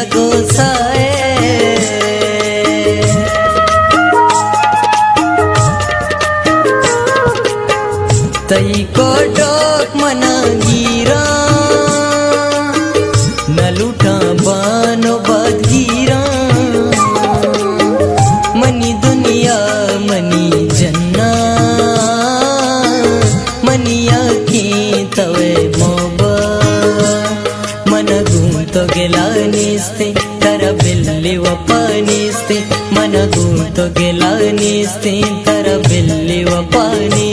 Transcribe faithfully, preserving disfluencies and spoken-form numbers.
गोसाए तई को डोक मना गिरा न लूटा बानो बदगिरा मनी दुनिया मनी जन्ना मनिया की तवे मोबा मन गुंतो गेला निस्ते तर बिल्ली वपानिस्ते मन गुंतो गेला निस्ते तर बिल्ली वपानिस्ते